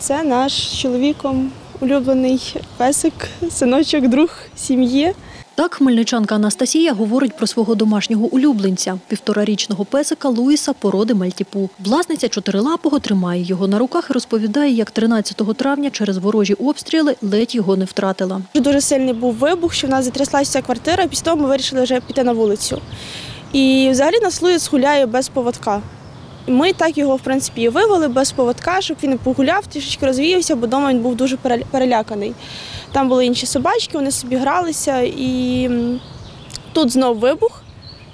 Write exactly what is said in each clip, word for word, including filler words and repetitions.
Це наш з чоловіком улюблений песик, синочок, друг сім'ї. Так хмельничанка Анастасія говорить про свого домашнього улюбленця – півторарічного песика Луїса породи мальтіпу. Власниця чотирилапого тримає його на руках і розповідає, як тринадцятого травня через ворожі обстріли ледь його не втратила. Дуже сильний був вибух, що в нас затряслася вся квартира, після того ми вирішили вже піти на вулицю. І взагалі нас Луїс гуляє без поводка. Ми так його, в принципі, і вивели без поводка, щоб він погуляв, трішечки розвіявся, бо вдома він був дуже переляканий. Там були інші собачки, вони собі гралися, і тут знов вибух.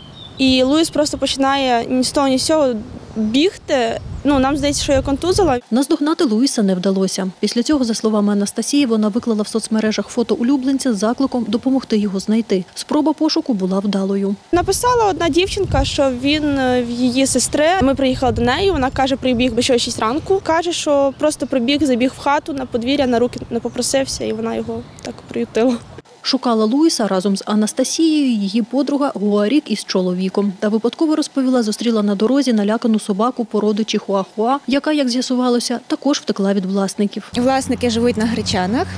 І Луїс просто починає ні з того, ні з цього бігти. Ну, нам здається, що я контузила. Наздогнати Луїса не вдалося. Після цього, за словами Анастасії, вона виклала в соцмережах фото улюбленця з закликом допомогти його знайти. Спроба пошуку була вдалою. Написала одна дівчинка, що він в її сестри. Ми приїхали до неї, вона каже, прибіг би ще о шість ранку. Каже, що просто прибіг, забіг в хату, на подвір'я, на руки не попросився, і вона його так приютила. Шукала Луїса разом з Анастасією її подруга Гуарік із чоловіком. Та випадково розповіла, зустріла на дорозі налякану собаку породи чихуахуа, яка, як з'ясувалося, також втекла від власників. Власники живуть на Гречанах.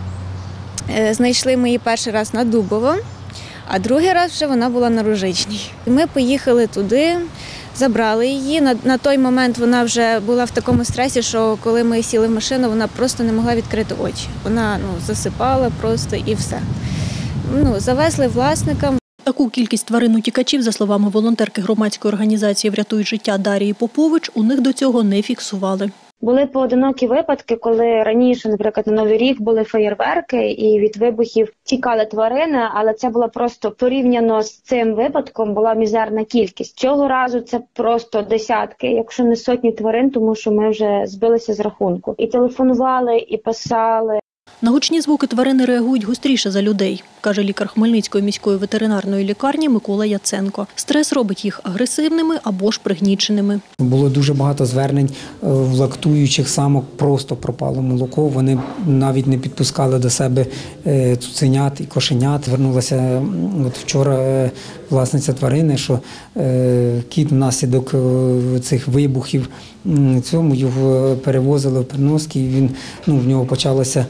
Знайшли ми її перший раз на Дубово, а другий раз вже вона була на Ружичній. Ми поїхали туди, забрали її. На, на той момент вона вже була в такому стресі, що коли ми сіли в машину, вона просто не могла відкрити очі. Вона ну, засипала просто і все. Ну, завезли власникам. Таку кількість тварин-утікачів, за словами волонтерки громадської організації «Врятують життя» Дарії Попович, у них до цього не фіксували. Були поодинокі випадки, коли раніше, наприклад, на Новий рік були феєрверки і від вибухів тікали тварини, але це було просто порівняно з цим випадком була мізерна кількість. Цього разу це просто десятки, якщо не сотні тварин, тому що ми вже збилися з рахунку. І телефонували, і писали. На гучні звуки тварини реагують гостріше за людей, каже лікар Хмельницької міської ветеринарної лікарні Микола Яценко. Стрес робить їх агресивними або ж пригніченими. Було дуже багато звернень в лактуючих самок, просто пропало молоко. Вони навіть не підпускали до себе цуценят і кошенят. Звернулася от вчора власниця тварини, що кіт внаслідок цих вибухів, цьому його перевозили в переноски, і він, ну, в нього почалося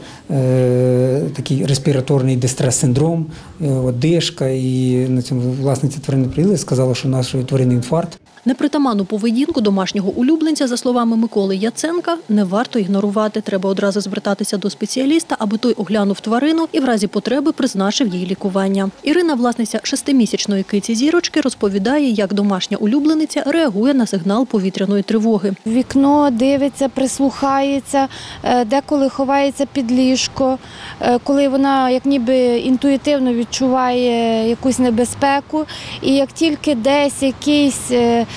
е, такий респіраторний дистрес-синдром, одишка, і на цьому власниця тварини приїхала і сказала, що у нашої тварини інфаркт. Непритаманну поведінку домашнього улюбленця, за словами Миколи Яценка, не варто ігнорувати. Треба одразу звертатися до спеціаліста, аби той оглянув тварину і в разі потреби призначив їй лікування. Ірина, власниця шестимісячної киці Зірочки, розповідає, як домашня улюблениця реагує на сигнал повітряної тривоги. В вікно дивиться, прислухається, деколи ховається під ліжко, коли вона як ніби інтуїтивно відчуває якусь небезпеку. І як тільки десь якийсь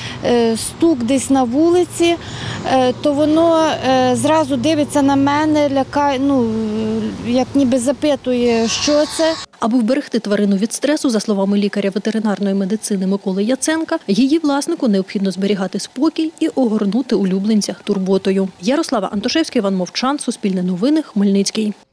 стук десь на вулиці, то воно зразу дивиться на мене, лякає, ну, як ніби запитує, що це. Аби вберегти тварину від стресу, за словами лікаря ветеринарної медицини Миколи Яценка, її власнику необхідно зберігати спокій і огорнути улюбленця турботою. Ярослава Антошевська, Іван Мовчан, Суспільне новини, Хмельницький.